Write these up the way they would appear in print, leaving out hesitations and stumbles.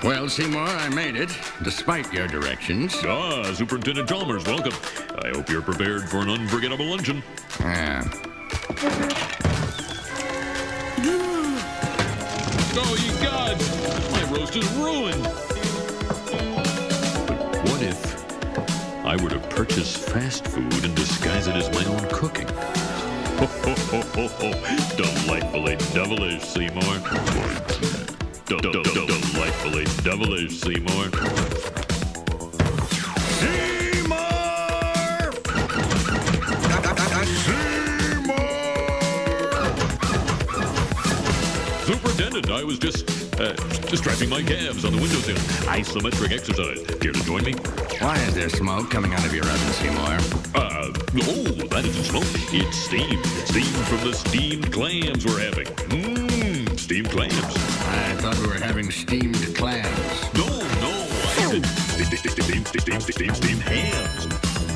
Well, Seymour, I made it, despite your directions. Ah, Superintendent Chalmers, welcome. I hope you're prepared for an unforgettable luncheon. Yeah. Oh, ye gods! My roast is ruined! But what if I were to purchase fast food and disguise it as my own cooking? Ho, ho, ho, ho, ho. Delightfully devilish, Seymour. Delightfully devilish, Seymour. Superintendent, I was just strapping my calves on the windowsill. Isometric exercise. Care to join me? Why is there smoke coming out of your oven, Seymour? Oh, that isn't smoke. It's steam. Steam from the steamed clams we're having. Mmm, steamed clams. I thought we were having steamed clams. No, I said steamed hams.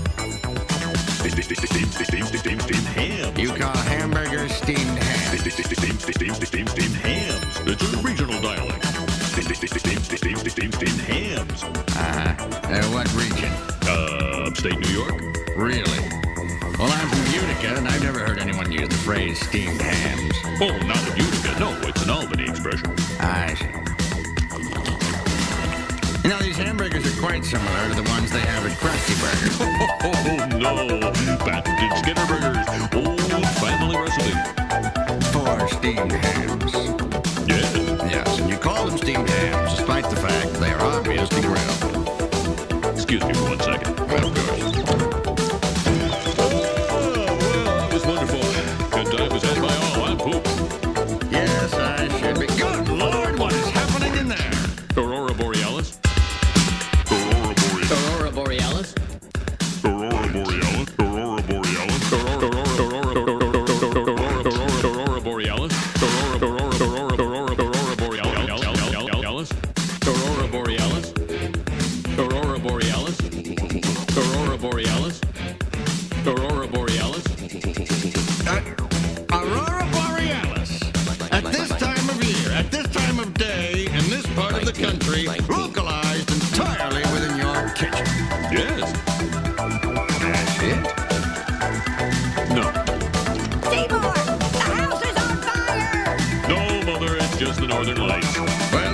Steamed hams. You call hamburgers steamed hams? Steamed hams. It's a regional dialect. Steamed hams. What region? Upstate New York. Really? Well, I'm from Utica, and I've never heard anyone use the phrase steamed hams. Oh, not in Utica. No, it's an Albany expression. I see. You know, these hamburgers are quite similar to the ones they have at Krusty Burger. Oh, no. Patented Skinner Burgers. Old family recipe. 4 steamed hams. Yes. Yes, and you call them steamed hams, despite the fact they are obviously grilled. Excuse me for 1 second. Well, of course. Well, that was wonderful. Good time was had by all. I'm pooped. Yes, I should be. Good Lord, what is happening in there? Aurora Borealis. Aurora Borealis. Aurora Borealis. Aurora Borealis. Aurora Borealis. Aurora Borealis. Aurora Borealis. Aurora Borealis. Aurora Borealis. Aurora Borealis. Aurora Borealis. At this time of year, at this time of day, in this part of the country, localized entirely within your kitchen. Yes. That's it? No. Seymour, the house is on fire! No, Mother, it's just the Northern Lights. Well,